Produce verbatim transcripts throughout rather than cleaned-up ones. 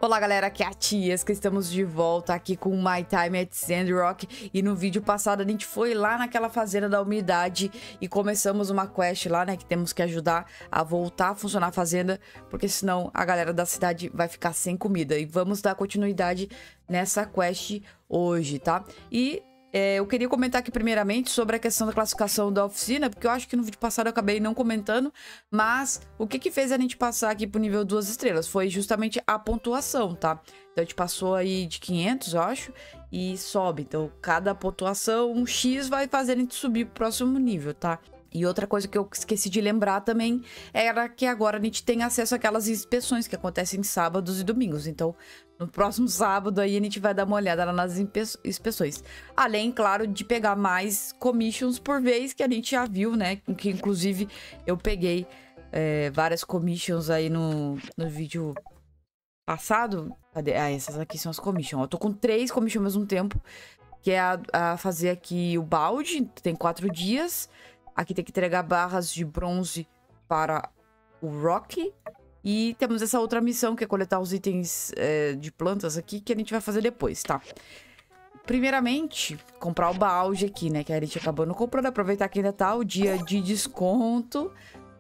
Olá galera, aqui é a Tiesca, estamos de volta aqui com My Time at Sandrock. E no vídeo passado a gente foi lá naquela fazenda da umidade e começamos uma quest lá, né, que temos que ajudar a voltar a funcionar a fazenda, porque senão a galera da cidade vai ficar sem comida. E vamos dar continuidade nessa quest hoje, tá? E É, eu queria comentar aqui primeiramente sobre a questão da classificação da oficina, porque eu acho que no vídeo passado eu acabei não comentando, mas o que que fez a gente passar aqui pro nível duas estrelas foi justamente a pontuação, tá? Então a gente passou aí de quinhentos, eu acho, e sobe. Então cada pontuação, um X, vai fazer a gente subir pro próximo nível, tá? E outra coisa que eu esqueci de lembrar também era que agora a gente tem acesso àquelas inspeções que acontecem sábados e domingos. Então, no próximo sábado aí a gente vai dar uma olhada lá nas inspeções. Além, claro, de pegar mais commissions por vez, que a gente já viu, né? Que inclusive eu peguei é, várias commissions aí no, no vídeo passado. Cadê? Ah, essas aqui são as commissions. Eu tô com três commissions ao mesmo tempo, que é a, a fazer aqui o balde, tem quatro dias. Aqui tem que entregar barras de bronze para o Rocky. E temos essa outra missão, que é coletar os itens é, de plantas aqui, que a gente vai fazer depois, tá? Primeiramente, comprar o balde aqui, né? Que a gente acabou não comprando. Aproveitar que ainda tá o dia de desconto,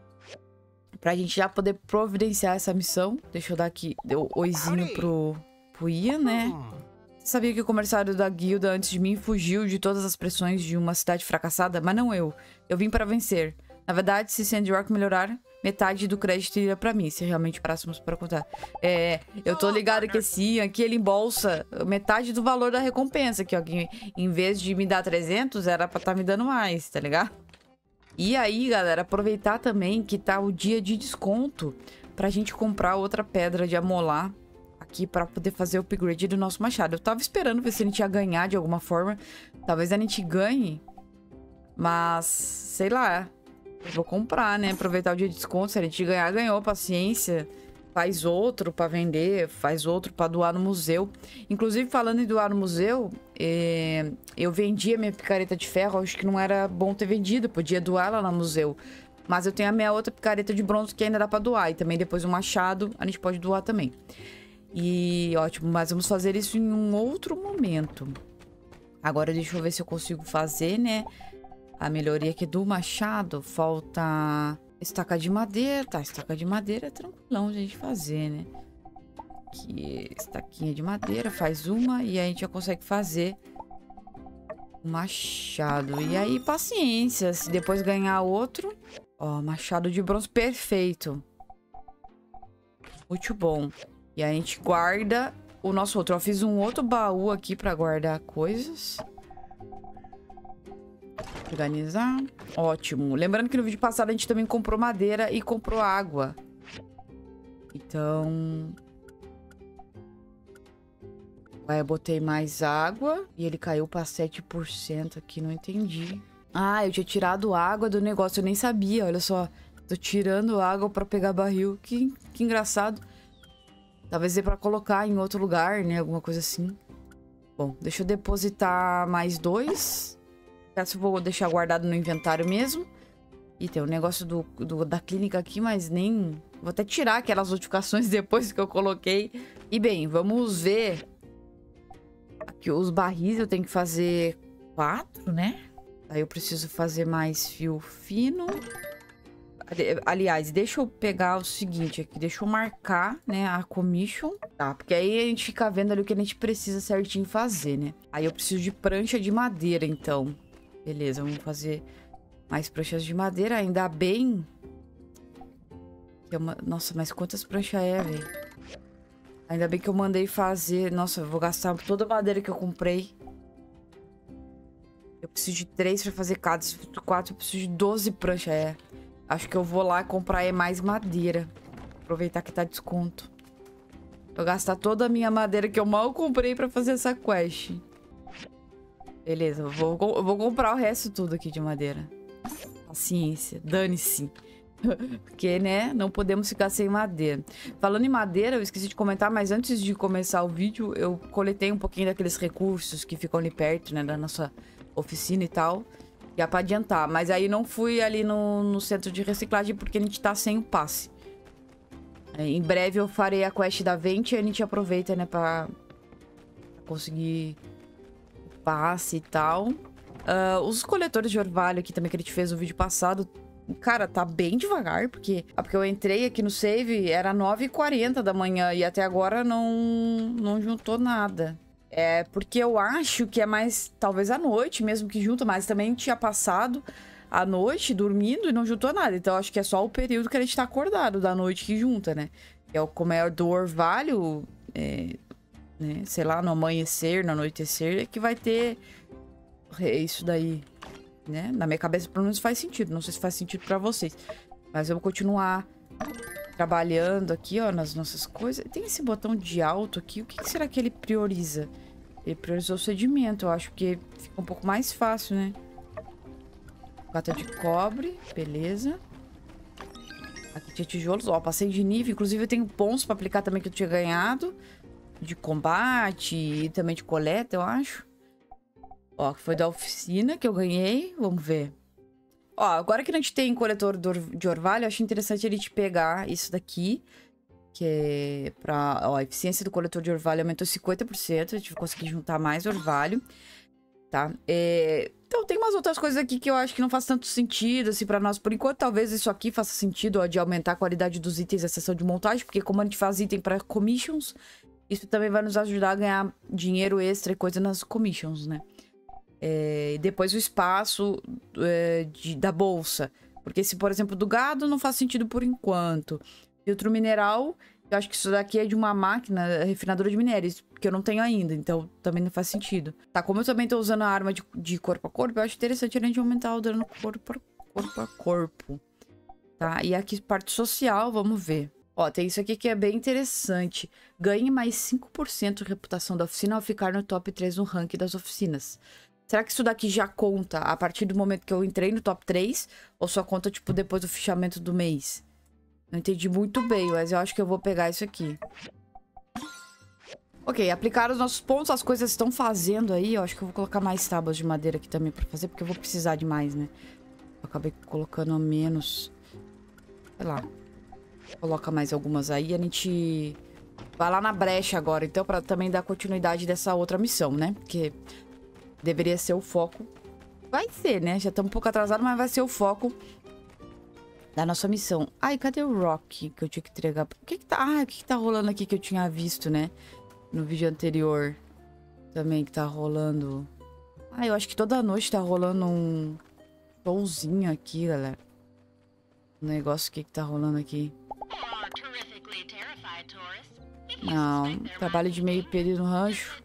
pra gente já poder providenciar essa missão. Deixa eu dar aqui o oizinho pro, pro Ian, né? Sabia que o comerciário da guilda antes de mim fugiu de todas as pressões de uma cidade fracassada? Mas não eu. Eu vim para vencer. Na verdade, se Sandrock melhorar, metade do crédito iria pra mim, se realmente parássemos para contar. É, eu tô ligado que esse aqui ele embolsa metade do valor da recompensa. Aqui, ó, que em vez de me dar trezentos, era pra estar tá me dando mais, tá ligado? E aí, galera, aproveitar também que tá o dia de desconto pra gente comprar outra pedra de amolar aqui para poder fazer o upgrade do nosso machado. Eu tava esperando ver se a gente ia ganhar de alguma forma. Talvez a gente ganhe, mas sei lá. Eu vou comprar, né? Aproveitar o dia de desconto. Se a gente ganhar, ganhou. Paciência. Faz outro para vender, faz outro para doar no museu. Inclusive, falando em doar no museu, é... eu vendi a minha picareta de ferro. Acho que não era bom ter vendido, podia doar lá no museu. Mas eu tenho a minha outra picareta de bronze que ainda dá para doar. E também depois o machado a gente pode doar também. E ótimo, mas vamos fazer isso em um outro momento. Agora deixa eu ver se eu consigo fazer, né? A melhoria aqui do machado. Falta estaca de madeira. Tá, estaca de madeira é tranquilão de a gente fazer, né? Aqui, estaquinha de madeira, faz uma. E aí a gente já consegue fazer o machado. E aí, paciência. Se depois ganhar outro. Ó, machado de bronze, perfeito. Muito bom. E a gente guarda o nosso outro. Eu fiz um outro baú aqui pra guardar coisas. Organizar. Ótimo. Lembrando que no vídeo passado a gente também comprou madeira e comprou água. Então... Aí eu botei mais água. E ele caiu pra sete por cento aqui. Não entendi. Ah, eu tinha tirado água do negócio. Eu nem sabia. Olha só. Tô tirando água pra pegar barril. Que, que engraçado. Talvez dê pra colocar em outro lugar, né? Alguma coisa assim. Bom, deixa eu depositar mais dois. Essa eu vou deixar guardado no inventário mesmo. E tem o um negócio do, do, da clínica aqui, mas nem... Vou até tirar aquelas notificações depois que eu coloquei. E bem, vamos ver. Aqui os barris eu tenho que fazer quatro, né? Aí eu preciso fazer mais fio fino. Aliás, deixa eu pegar o seguinte aqui. Deixa eu marcar, né, a commission. Tá, porque aí a gente fica vendo ali o que a gente precisa certinho fazer, né? Aí eu preciso de prancha de madeira, então. Beleza, vamos fazer mais pranchas de madeira. Ainda bem... Que é uma... Nossa, mas quantas pranchas é, velho? Ainda bem que eu mandei fazer... Nossa, eu vou gastar toda a madeira que eu comprei. Eu preciso de três pra fazer cada. Quatro, eu preciso de doze pranchas, é. Acho que eu vou lá comprar mais madeira. Aproveitar que tá desconto. Vou gastar toda a minha madeira que eu mal comprei pra fazer essa quest. Beleza, eu vou, eu vou comprar o resto tudo aqui de madeira. Paciência, dane-se. Porque, né, não podemos ficar sem madeira. Falando em madeira, eu esqueci de comentar, mas antes de começar o vídeo, eu coletei um pouquinho daqueles recursos que ficam ali perto, né, da nossa oficina e tal. Já pra adiantar, mas aí não fui ali no, no centro de reciclagem porque a gente tá sem o passe. É, em breve eu farei a quest da Venti e a gente aproveita, né, pra conseguir o passe e tal. Uh, os coletores de orvalho aqui também que a gente fez no vídeo passado, cara, tá bem devagar, porque, ah, porque eu entrei aqui no save, era nove e quarenta da manhã e até agora não, não juntou nada. É porque eu acho que é mais, talvez à noite mesmo que junta, mas também tinha passado a noite dormindo e não juntou nada. Então acho que é só o período que a gente tá acordado da noite que junta, né? Que é o como é do orvalho, é, né? Sei lá, no amanhecer, no anoitecer, é que vai ter isso daí, né? Na minha cabeça, pelo menos faz sentido. Não sei se faz sentido pra vocês. Mas eu vou continuar trabalhando aqui, ó, nas nossas coisas. Tem esse botão de alto aqui. O que, que será que ele prioriza? Ele priorizou o sedimento. Eu acho que fica um pouco mais fácil, né? Gata de cobre. Beleza. Aqui tinha tijolos. Ó, passei de nível. Inclusive, eu tenho pontos pra aplicar também que eu tinha ganhado. De combate e também de coleta, eu acho. Ó, que foi da oficina que eu ganhei. Vamos ver. Ó, agora que a gente tem coletor de orvalho, eu acho interessante a gente pegar isso daqui. Que é pra... Ó, a eficiência do coletor de orvalho aumentou cinquenta por cento. A gente vai conseguir juntar mais orvalho. Tá? É... Então tem umas outras coisas aqui que eu acho que não faz tanto sentido, assim, pra nós. Por enquanto, talvez isso aqui faça sentido, ó, de aumentar a qualidade dos itens da seção de montagem. Porque como a gente faz item pra commissions, isso também vai nos ajudar a ganhar dinheiro extra e coisa nas commissions, né? É, e depois o espaço é, de, da bolsa. Porque se, por exemplo, do gado não faz sentido por enquanto. Filtro mineral, eu acho que isso daqui é de uma máquina refinadora de minérios, que eu não tenho ainda, então também não faz sentido. Tá, como eu também tô usando a arma de, de corpo a corpo, eu acho interessante a gente aumentar o dano corpo a corpo, a corpo. Tá, e aqui parte social, vamos ver. Ó, tem isso aqui que é bem interessante. Ganhe mais cinco por cento de reputação da oficina ao ficar no top três no ranking das oficinas. Será que isso daqui já conta a partir do momento que eu entrei no top três? Ou só conta, tipo, depois do fechamento do mês? Não entendi muito bem, mas eu acho que eu vou pegar isso aqui. Ok, aplicar os nossos pontos, as coisas estão fazendo aí. Eu acho que eu vou colocar mais tábuas de madeira aqui também pra fazer, porque eu vou precisar de mais, né? Eu acabei colocando menos. Sei lá. Coloca mais algumas aí e a gente vai lá na brecha agora. Então, pra também dar continuidade dessa outra missão, né? Porque... deveria ser o foco. Vai ser, né? Já estamos um pouco atrasados, mas vai ser o foco da nossa missão. Ai, cadê o Rock que eu tinha que entregar? O que que tá... Ah, o que que tá rolando aqui que eu tinha visto, né? No vídeo anterior. Também que tá rolando... Ah, eu acho que toda noite tá rolando um showzinho aqui, galera. O negócio, o que que tá rolando aqui? Não, trabalho de meio período no rancho.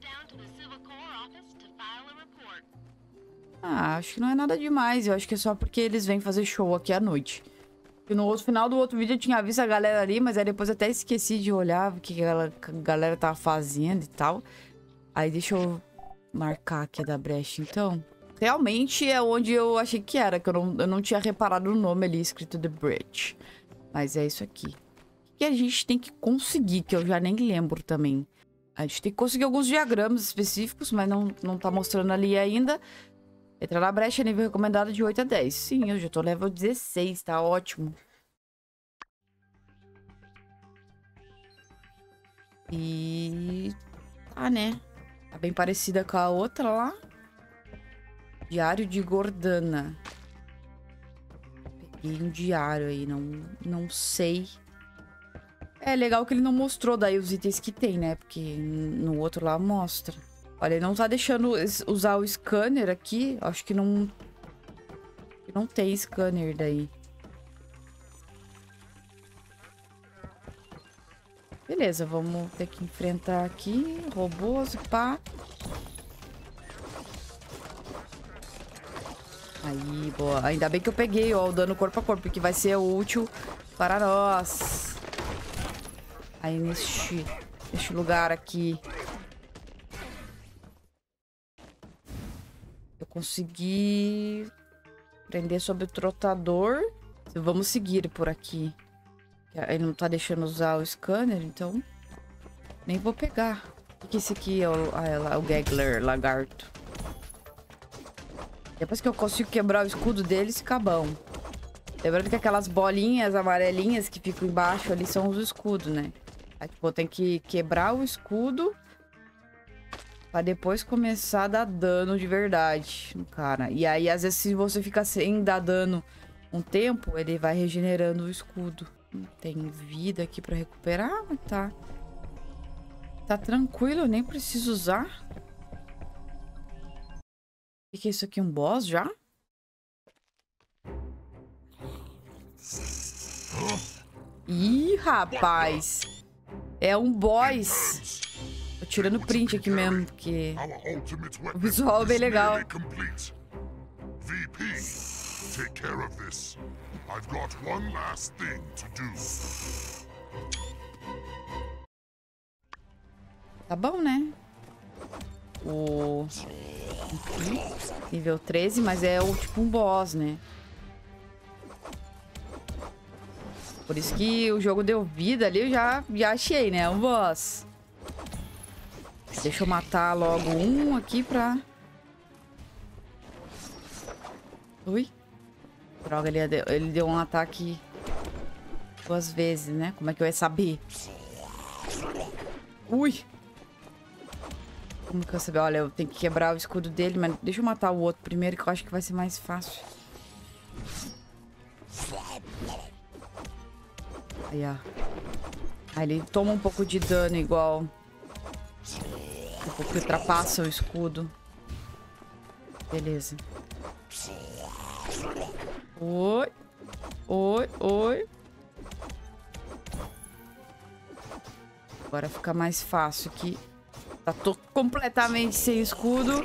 Ah, acho que não é nada demais. Eu acho que é só porque eles vêm fazer show aqui à noite. E no outro final do outro vídeo eu tinha visto a galera ali, mas aí depois eu até esqueci de olhar o que a galera tava fazendo e tal. Aí deixa eu marcar aqui a da brecha, então. Realmente é onde eu achei que era, que eu não, eu não tinha reparado no nome ali escrito The Bridge. Mas é isso aqui. O que a gente tem que conseguir, que eu já nem lembro também. A gente tem que conseguir alguns diagramas específicos, mas não, não tá mostrando ali ainda. Entrar na brecha, nível recomendado de oito a dez. Sim, eu já tô level dezesseis, tá ótimo. E... tá, né? Tá bem parecida com a outra lá. Diário de Gordana. Peguei um diário aí, não, não sei. É legal que ele não mostrou daí os itens que tem, né? Porque no outro lá mostra. Olha, ele não tá deixando usar o scanner aqui. Acho que não... não tem scanner daí. Beleza, vamos ter que enfrentar aqui. Robôs, pá. Aí, boa. Ainda bem que eu peguei, ó, o dano corpo a corpo, porque vai ser útil para nós. Aí, neste, neste lugar aqui... eu consegui prender sobre o trotador. Vamos seguir por aqui. Ele não tá deixando usar o scanner, então nem vou pegar. O que esse aqui é? O, ah, é o Gagler, lagarto. Depois que eu consigo quebrar o escudo dele, fica bom. Lembrando que aquelas bolinhas amarelinhas que ficam embaixo ali são os escudos, né? Aí, tipo, tem que quebrar o escudo pra depois começar a dar dano de verdade no cara. E aí, às vezes, se você fica sem dar dano um tempo, ele vai regenerando o escudo. Tem vida aqui pra recuperar, mas tá... Tá tranquilo, eu nem preciso usar. O que é isso aqui? Um boss já? Ih, rapaz. É um boss. Tô tirando print aqui mesmo, porque o visual é bem legal. V P, take care of this. I've got one last thing to do. Tá bom, né? O... Aqui, nível treze, mas é o tipo um boss, né? Por isso que o jogo deu vida ali, eu já, já achei, né? Um boss. Deixa eu matar logo um aqui pra... Ui. Droga, ele deu, ele deu um ataque duas vezes, né? Como é que eu ia saber? Ui. Como que eu sabia? Olha, eu tenho que quebrar o escudo dele, mas deixa eu matar o outro primeiro, que eu acho que vai ser mais fácil. Aí, ó. Aí ele toma um pouco de dano igual. Um pouco que ultrapassa o escudo. Beleza. Oi. Oi, oi. Agora fica mais fácil aqui. Tá tô completamente sem escudo.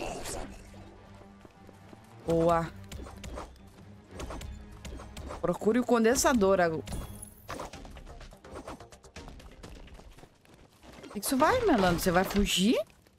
Boa. Procure o condensador agora. O que isso vai, Melano? Você vai fugir?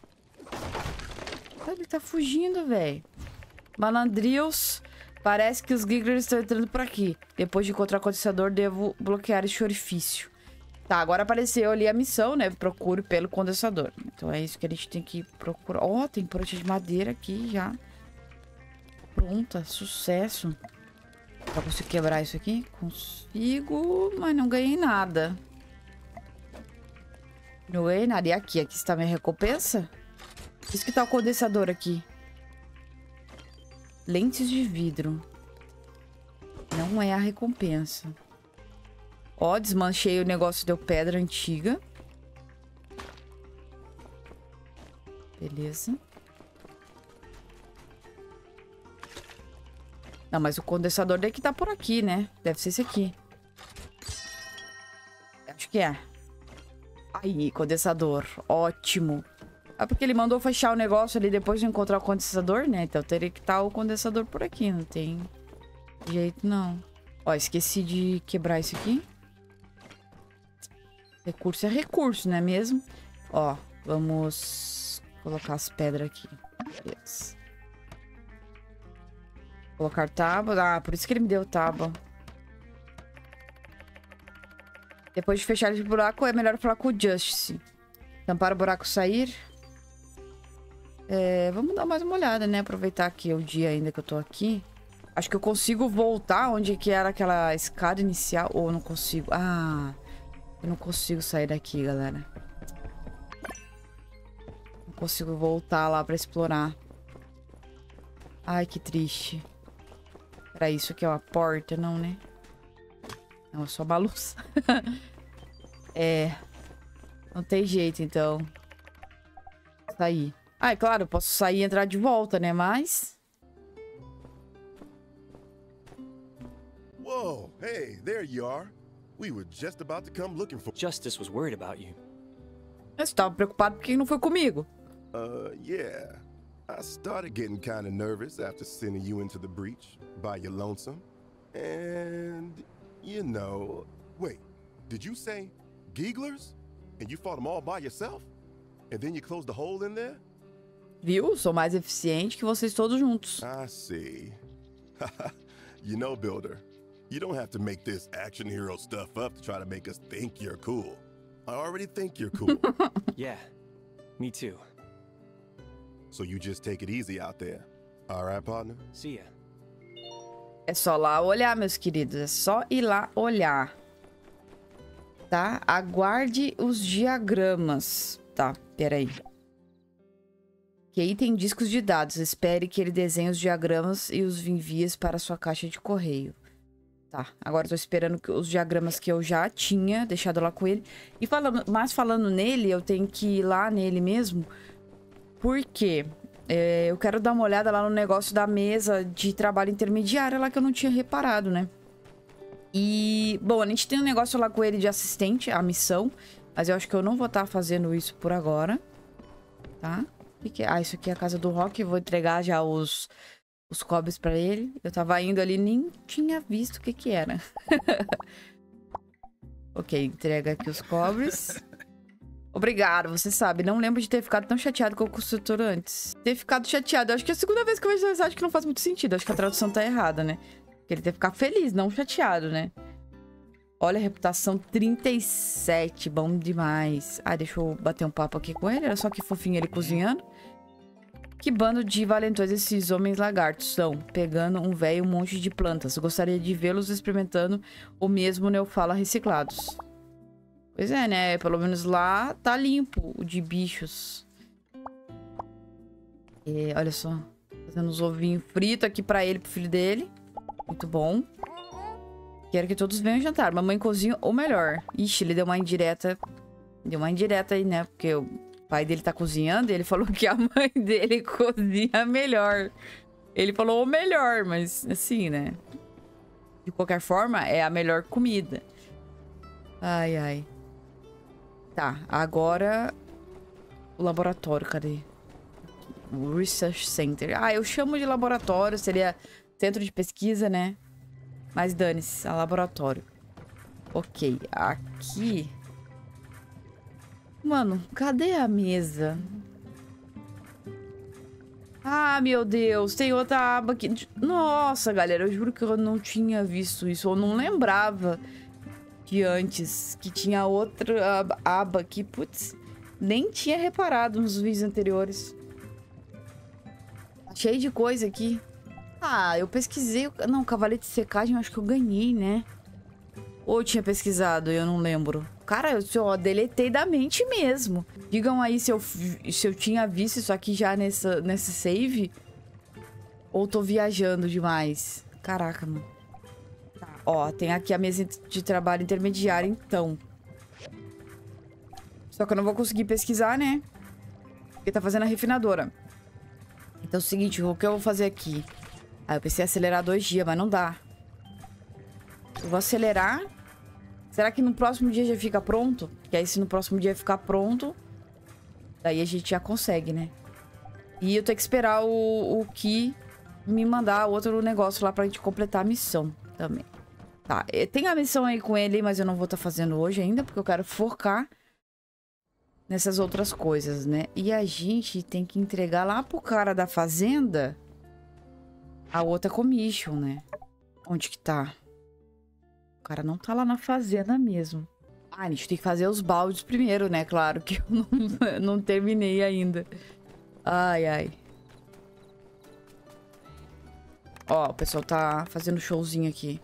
Ele tá fugindo, velho. Malandrios. Parece que os Gigglers estão entrando por aqui. Depois de encontrar o condensador, devo bloquear este orifício. Tá, agora apareceu ali a missão, né? Procure pelo condensador. Então é isso que a gente tem que procurar. Ó, oh, tem pronta de madeira aqui já. Pronta, sucesso. Já consigo quebrar isso aqui? Consigo, mas não ganhei nada. Não ganhei nada. E aqui? Aqui está minha recompensa? Isso que tá o condensador aqui. Lentes de vidro. Não é a recompensa. Ó, desmanchei o negócio, deu pedra antiga. Beleza. Não, mas o condensador deve que tá por aqui, né? Deve ser esse aqui. Acho que é. Aí, condensador. Ótimo. É porque ele mandou fechar o negócio ali depois de encontrar o condensador, né? Então teria que estar o condensador por aqui. Não tem jeito, não. Ó, esqueci de quebrar isso aqui. Recurso é recurso, não é mesmo? Ó, vamos colocar as pedras aqui. Yes. Colocar tábua. Ah, por isso que ele me deu tábua. Depois de fechar esse buraco, é melhor falar com o Justice. Tampar o buraco sair. É, vamos dar mais uma olhada, né? Aproveitar que é o dia ainda que eu tô aqui. Acho que eu consigo voltar onde que era aquela escada inicial. Ou eu não consigo? Ah... Eu não consigo sair daqui, galera. Não consigo voltar lá pra explorar. Ai, que triste. Era isso aqui, ó. A porta, não, né? Não, é só uma luz. É. Não tem jeito, então. Sair. Ah, é claro, eu posso sair e entrar de volta, né? Mas... Whoa, hey, there you are. We were just about to come looking for... Justice was worried about you. Eu estava preocupado porque não foi comigo. Uh, yeah. I started getting kind of nervous after sending you into the breach by your lonesome. And, you know... Wait, did you say Gigglers? And you fought them all by yourself? And then you closed the hole in there? Viu? Sou mais eficiente que vocês todos juntos. I see. You know, Builder, you don't have to make this action hero stuff up to try to make us think you're cool. I already think you're cool. Yeah, me too. So you just take it easy out there. All right, partner? See ya. É só lá olhar, meus queridos. É só ir lá olhar. Tá? Aguarde os diagramas. Tá, peraí. Que aí tem discos de dados. Espere que ele desenhe os diagramas e os envie para sua caixa de correio. Tá, agora eu tô esperando que os diagramas que eu já tinha deixado lá com ele. E falando, mas falando nele, eu tenho que ir lá nele mesmo. Porque é, eu quero dar uma olhada lá no negócio da mesa de trabalho intermediária lá que eu não tinha reparado, né? E, bom, a gente tem um negócio lá com ele de assistente, a missão. Mas eu acho que eu não vou estar fazendo isso por agora. Tá? O que que é? Ah, isso aqui é a casa do Rock. Eu vou entregar já os... os cobres pra ele. Eu tava indo ali, nem tinha visto o que que era. Ok, entrega aqui os cobres. Obrigado, você sabe. Não lembro de ter ficado tão chateado com o construtor antes. Ter ficado chateado. Eu acho que é a segunda vez que eu vejo essa mensagem que não faz muito sentido. Eu acho que a tradução tá errada, né? Porque ele ter ficado feliz, não chateado, né? Olha a reputação trinta e sete. Bom demais. Ah, deixa eu bater um papo aqui com ele. Olha só que fofinho ele cozinhando. Que bando de valentões esses homens lagartos são, pegando um velho monte de plantas. Gostaria de vê-los experimentando o mesmo neofala reciclados. Pois é, né? Pelo menos lá tá limpo o de bichos. E, olha só. Fazendo uns ovinhos fritos aqui pra ele, pro filho dele. Muito bom. Quero que todos venham jantar. Mamãe cozinha ou melhor. Ixi, ele deu uma indireta. Deu uma indireta aí, né? Porque eu... o pai dele tá cozinhando e ele falou que a mãe dele cozinha melhor. Ele falou o melhor, mas assim, né? De qualquer forma, é a melhor comida. Ai, ai. Tá, agora... o laboratório, cadê? O Research Center. Ah, eu chamo de laboratório, seria centro de pesquisa, né? Mas dane-se, é laboratório. Ok, aqui... Mano, cadê a mesa? Ah, meu Deus, tem outra aba aqui. Nossa, galera, eu juro que eu não tinha visto isso. Eu não lembrava de antes que tinha outra aba aqui. Putz, nem tinha reparado nos vídeos anteriores. Cheio de coisa aqui. Ah, eu pesquisei... Não, cavalete de secagem eu acho que eu ganhei, né? Ou eu tinha pesquisado, eu não lembro. Cara, eu só deletei da mente mesmo. Digam aí se eu, se eu tinha visto isso aqui já nessa, nesse save. Ou tô viajando demais. Caraca, mano. Tá, ó, tem aqui a mesa de trabalho intermediária, então. Só que eu não vou conseguir pesquisar, né? Porque tá fazendo a refinadora. Então é o seguinte, o que eu vou fazer aqui? Ah, eu pensei em acelerar dois dias, mas não dá. Eu vou acelerar. Será que no próximo dia já fica pronto? Que aí se no próximo dia ficar pronto, daí a gente já consegue, né? E eu tenho que esperar o, o Ki me mandar outro negócio lá pra gente completar a missão também. Tá, tem a missão aí com ele, mas eu não vou estar fazendo hoje ainda, porque eu quero focar nessas outras coisas, né? E a gente tem que entregar lá pro cara da fazenda a outra commission, né? Onde que tá? O cara não tá lá na fazenda mesmo. Ah, a gente tem que fazer os baldes primeiro, né? Claro que eu não, não terminei ainda. Ai, ai. Ó, o pessoal tá fazendo showzinho aqui.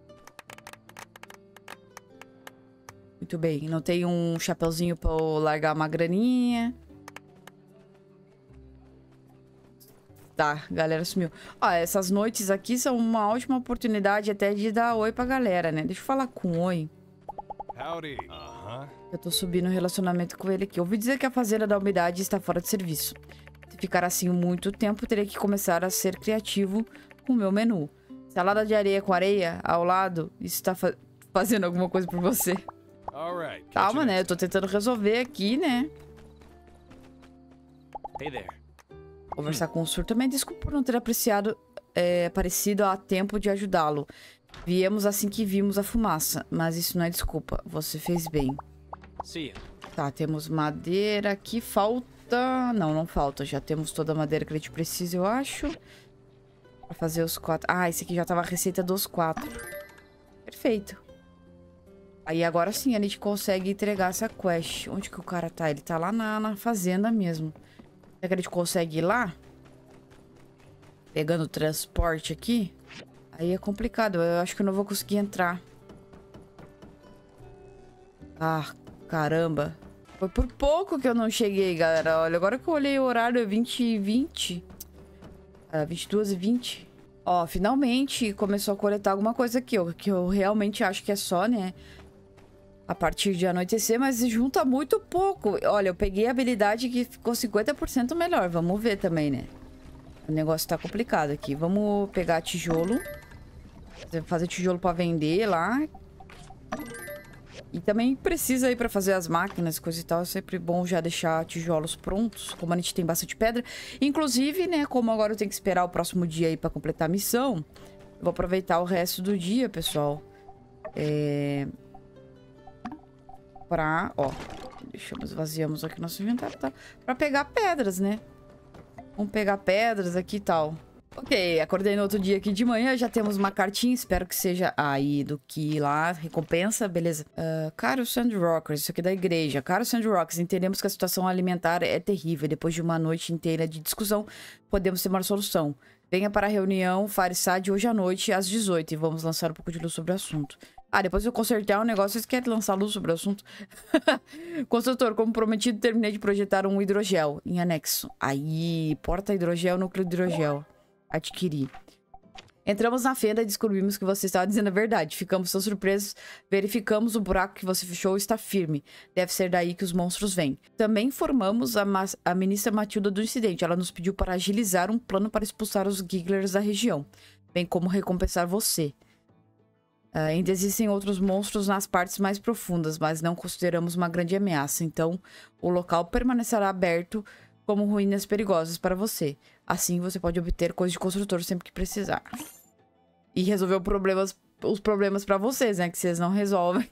Muito bem. Não tem um chapeuzinho pra eu largar uma graninha. Tá, galera sumiu. Ó, essas noites aqui são uma ótima oportunidade até de dar oi pra galera, né? Deixa eu falar com oi. Howdy. Uh-huh. Eu tô subindo o relacionamento com ele aqui. Eu ouvi dizer que a fazenda da umidade está fora de serviço. Se ficar assim muito tempo, terei que começar a ser criativo com o meu menu. Salada de areia com areia ao lado, isso tá fa fazendo alguma coisa por você. All right. Calma, né? Eu tô tentando resolver aqui, né? Hey there. Conversar com o Sur também. Desculpa por não ter apreciado, é, aparecido a tempo de ajudá-lo. Viemos assim que vimos a fumaça. Mas isso não é desculpa. Você fez bem. See ya. Tá, temos madeira aqui. Falta... Não, não falta. Já temos toda a madeira que a gente precisa, eu acho. Pra fazer os quatro... Ah, esse aqui já tava a receita dos quatro. Perfeito. Aí agora sim a gente consegue entregar essa quest. Onde que o cara tá? Ele tá lá na, na fazenda mesmo. Será que a gente consegue ir lá? Pegando o transporte aqui. Aí é complicado. Eu acho que eu não vou conseguir entrar. Ah, caramba. Foi por pouco que eu não cheguei, galera. Olha, agora que eu olhei o horário, é vinte e vinte. É, vinte e duas e vinte. Ó, finalmente começou a coletar alguma coisa aqui, ó. Que eu realmente acho que é só, né? A partir de anoitecer, mas junta muito pouco. Olha, eu peguei a habilidade que ficou cinquenta por cento melhor. Vamos ver também, né? O negócio tá complicado aqui. Vamos pegar tijolo. Fazer tijolo pra vender lá. E também precisa aí pra fazer as máquinas, coisa e tal. É sempre bom já deixar tijolos prontos, como a gente tem bastante pedra. Inclusive, né, como agora eu tenho que esperar o próximo dia aí pra completar a missão, eu vou aproveitar o resto do dia, pessoal. É... Pra, ó, deixamos, esvaziamos aqui nosso inventário, tá? Pra pegar pedras, né? Vamos pegar pedras aqui e tal. Ok, acordei no outro dia aqui de manhã, já temos uma cartinha, espero que seja aí do que lá, recompensa, beleza. Uh, Caro Sandrockers, isso aqui é da igreja. Caro Sandrockers, entendemos que a situação alimentar é terrível. Depois de uma noite inteira de discussão, podemos ter uma solução. Venha para a reunião Fireside hoje à noite, às dezoito, e vamos lançar um pouco de luz sobre o assunto. Ah, depois que eu consertar um negócio, vocês querem lançar luz sobre o assunto? Construtor, como prometido, terminei de projetar um hidrogel em anexo. Aí, porta-hidrogel, núcleo de hidrogel. Adquiri. Entramos na fenda e descobrimos que você estava dizendo a verdade. Ficamos tão surpresos. Verificamos o buraco que você fechou está firme. Deve ser daí que os monstros vêm. Também informamos a, a ministra Matilda do incidente. Ela nos pediu para agilizar um plano para expulsar os Gigglers da região. Bem como recompensar você. Uh, ainda existem outros monstros nas partes mais profundas, mas não consideramos uma grande ameaça. Então, o local permanecerá aberto como ruínas perigosas para você. Assim, você pode obter coisas de construtor sempre que precisar. E resolver problemas, os problemas para vocês, né? Que vocês não resolvem.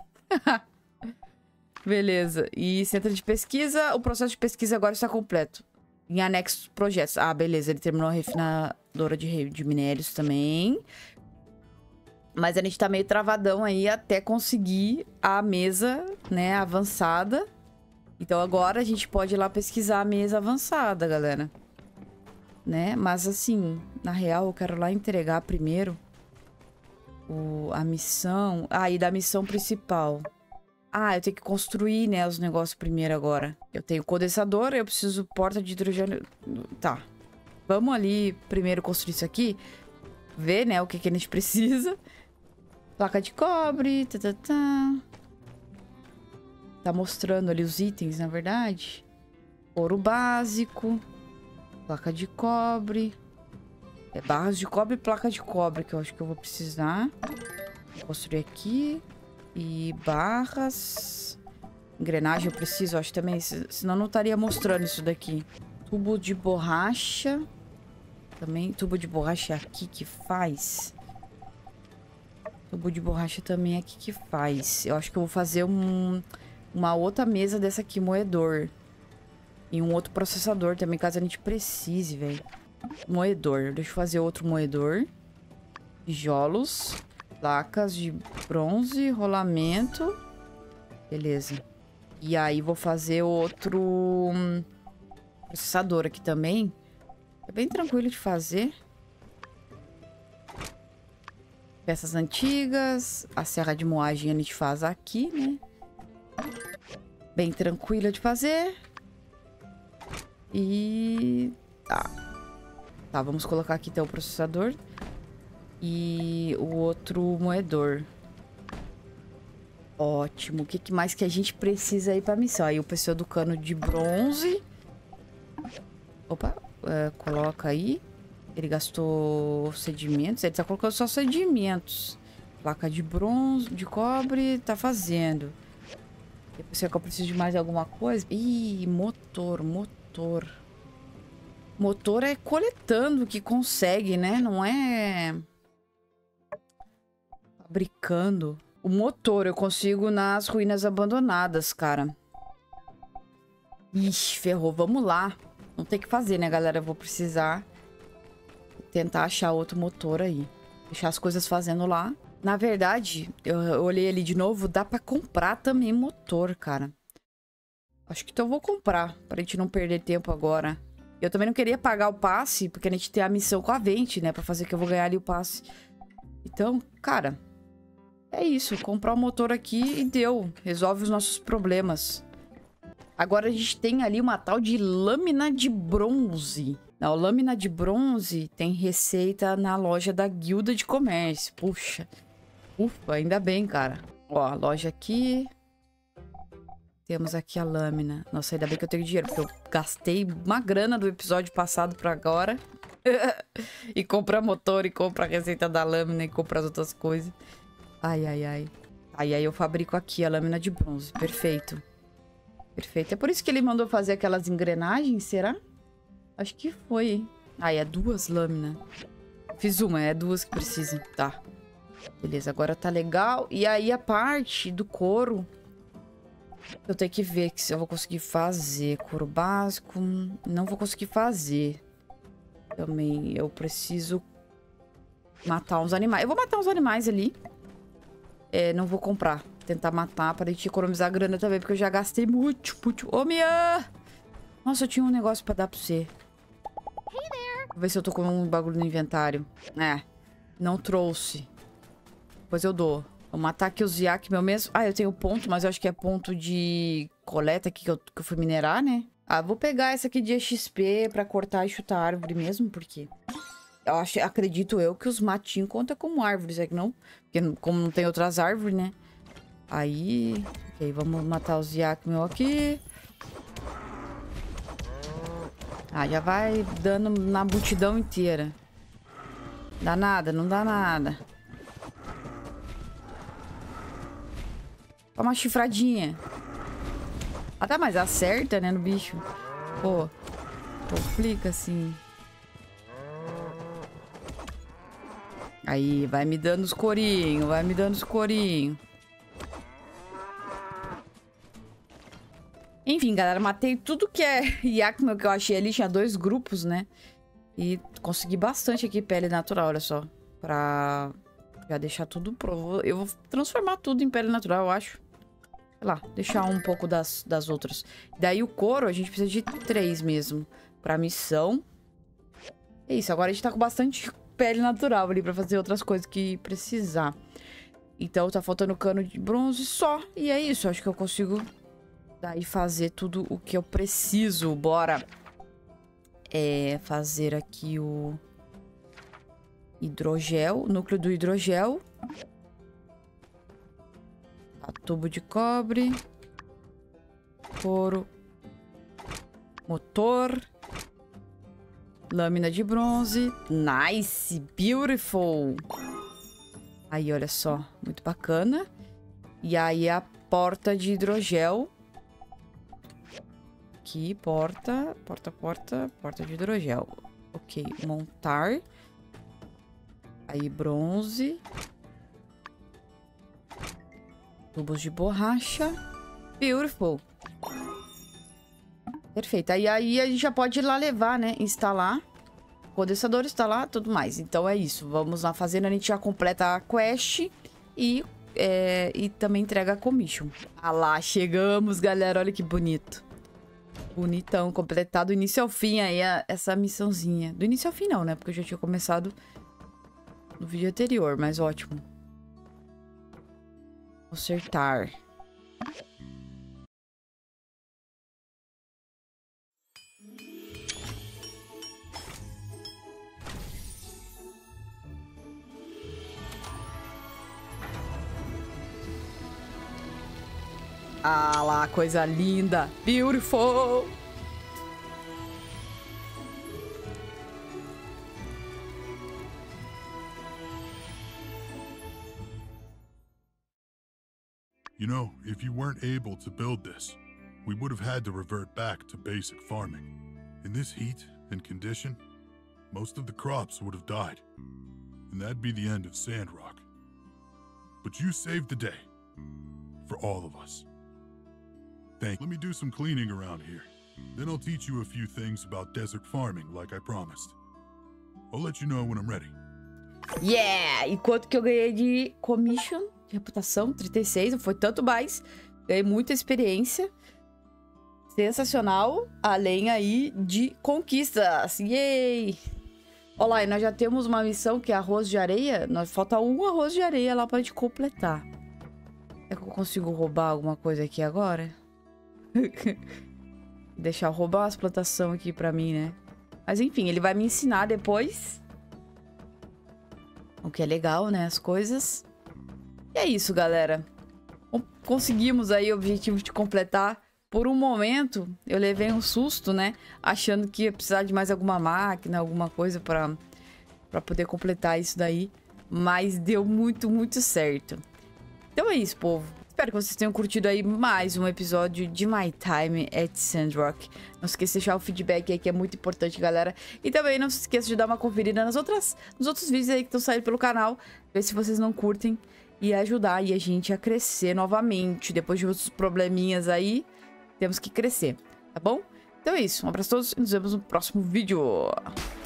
Beleza. E centro de pesquisa. O processo de pesquisa agora está completo. Em anexos projetos. Ah, beleza. Ele terminou a refinadora de, de minérios também. Mas a gente tá meio travadão aí até conseguir a mesa, né, avançada. Então agora a gente pode ir lá pesquisar a mesa avançada, galera. Né? Mas assim, na real eu quero lá entregar primeiro o, a missão. Ah, e da missão principal. Ah, eu tenho que construir, né, os negócios primeiro agora. Eu tenho condensador, eu preciso porta de hidrogênio. Tá. Vamos ali primeiro construir isso aqui. Ver, né, o que, que a gente precisa. Placa de cobre. Tá, tá, tá. Tá mostrando ali os itens, na verdade. Ouro básico. Placa de cobre. É barras de cobre e placa de cobre que eu acho que eu vou precisar. Vou construir aqui. E barras. Engrenagem eu preciso, eu acho também. Senão não estaria mostrando isso daqui. Tubo de borracha. Também. Tubo de borracha é aqui que faz. Tubo de borracha também é aqui que faz. Eu acho que eu vou fazer um, uma outra mesa dessa aqui, moedor. E um outro processador também, caso a gente precise, velho. Moedor. Deixa eu fazer outro moedor. Tijolos. Placas de bronze. Rolamento. Beleza. E aí vou fazer outro hum, processador aqui também. É bem tranquilo de fazer. Peças antigas. A serra de moagem a gente faz aqui, né? Bem tranquila de fazer. E... Tá. Tá, vamos colocar aqui então o processador. E o outro moedor. Ótimo. O que, que mais que a gente precisa aí pra missão? Aí o pessoal do cano de bronze. Opa. É, coloca aí. Ele gastou sedimentos. Ele tá colocando só sedimentos. Placa de bronze, de cobre. Tá fazendo. Depois será que eu preciso de mais alguma coisa? Ih, motor, motor. Motor é coletando que consegue, né? Não é... fabricando. O motor eu consigo nas ruínas abandonadas, cara. Ixi, ferrou. Vamos lá. Não tem o que fazer, né, galera? Eu vou precisar tentar achar outro motor aí. Deixar as coisas fazendo lá. Na verdade, eu, eu olhei ali de novo. Dá pra comprar também motor, cara. Acho que então eu vou comprar. Pra gente não perder tempo agora. Eu também não queria pagar o passe. Porque a gente tem a missão com a Vente, né? Pra fazer que eu vou ganhar ali o passe. Então, cara, é isso. Comprar o motor aqui e deu. Resolve os nossos problemas. Agora a gente tem ali uma tal de lâmina de bronze. Não, lâmina de bronze tem receita na loja da Guilda de Comércio. Puxa. Ufa, ainda bem, cara. Ó, a loja aqui. Temos aqui a lâmina. Nossa, ainda bem que eu tenho dinheiro, porque eu gastei uma grana do episódio passado pra agora. E compra motor, e compra a receita da lâmina, e compra as outras coisas. Ai, ai, ai. Aí, aí eu fabrico aqui a lâmina de bronze. Perfeito. Perfeito. É por isso que ele mandou fazer aquelas engrenagens, será? Acho que foi, hein? Ah, é duas lâminas. Fiz uma, é duas que precisam. Tá. Beleza, agora tá legal. E aí a parte do couro... Eu tenho que ver se eu vou conseguir fazer. Couro básico... Não vou conseguir fazer. Também eu preciso matar uns animais. Eu vou matar uns animais ali. É, não vou comprar. Tentar matar pra gente economizar grana também, porque eu já gastei muito, muito. Ô, Mia! Nossa, eu tinha um negócio pra dar pra você. Vou ver se eu tô com um bagulho no inventário. É, não trouxe. Depois eu dou. Vou matar aqui os Yak meu mesmo. Ah, eu tenho ponto, mas eu acho que é ponto de coleta aqui que eu, que eu fui minerar, né? Ah, vou pegar essa aqui de X P pra cortar e chutar a árvore mesmo, porque... Eu acho, acredito eu que os matinhos contam como árvores, é que não? Porque como não tem outras árvores, né? Aí... Ok, vamos matar os Yak meu aqui. Ah, já vai dando na multidão inteira. Dá nada, não dá nada. Toma uma chifradinha. Ah, tá, mas acerta, né, no bicho. Pô, complica assim. Aí, vai me dando os corinhos, vai me dando os corinhos. Enfim, galera, matei tudo que é Yakma que eu achei ali. Tinha dois grupos, né? E consegui bastante aqui pele natural, olha só. Pra já deixar tudo pronto. Eu vou transformar tudo em pele natural, eu acho. Sei lá, deixar um pouco das, das outras. Daí o couro, a gente precisa de três mesmo. Pra missão. É isso, agora a gente tá com bastante pele natural ali pra fazer outras coisas que precisar. Então tá faltando cano de bronze só. E é isso, acho que eu consigo... Daí fazer tudo o que eu preciso. Bora é, fazer aqui o hidrogel, o núcleo do hidrogel. Tá, tubo de cobre. Couro. Motor. Lâmina de bronze. Nice, beautiful. Aí, olha só, muito bacana. E aí a porta de hidrogel. Aqui, porta, porta, porta, porta de hidrogel. Ok, montar. Aí, bronze. Tubos de borracha. Beautiful. Perfeito. Aí, aí a gente já pode ir lá levar, né? Instalar. Condensador, instalar, tudo mais. Então é isso. Vamos lá fazendo. A gente já completa a quest e, é, e também entrega a commission. Ah lá, chegamos, galera. Olha que bonito. Bonitão, completado do início ao fim aí a, essa missãozinha. Do início ao fim não, né? Porque eu já tinha começado no vídeo anterior, mas ótimo. Consertar. Ah lá, coisa linda. Beautiful. You know, if you weren't able to build this, we would have had to revert back to basic farming. In this heat and condition, most of the crops would have died, and that'd be the end of Sandrock. But you saved the day, for all of us. Thank you. Let me do some cleaning around here. Then I'll teach you a few things about desert farming, like I promised. I'll let you know when I'm ready. Yeah! E quanto que eu ganhei de commission, de reputação? trinta e seis, não foi tanto mais. Ganhei muita experiência. Sensacional. Além aí de conquistas. Yay! Olha lá, e nós já temos uma missão que é arroz de areia. Nós, falta um arroz de areia lá pra gente completar. É que eu consigo roubar alguma coisa aqui agora? Deixar eu roubar as plantações aqui pra mim, né? Mas enfim, ele vai me ensinar depois. O que é legal, né? As coisas. E é isso, galera. Conseguimos aí o objetivo de completar. Por um momento, eu levei um susto, né? Achando que ia precisar de mais alguma máquina, alguma coisa pra, pra poder completar isso daí. Mas deu muito, muito certo. Então é isso, povo. Espero que vocês tenham curtido aí mais um episódio de My Time at Sandrock. Não se esqueça de deixar o feedback aí, que é muito importante, galera. E também não se esqueça de dar uma conferida nas outras, nos outros vídeos aí que estão saindo pelo canal. Ver se vocês não curtem. E ajudar aí a gente a crescer novamente. Depois de outros probleminhas aí, temos que crescer, tá bom? Então é isso. Um abraço a todos e nos vemos no próximo vídeo.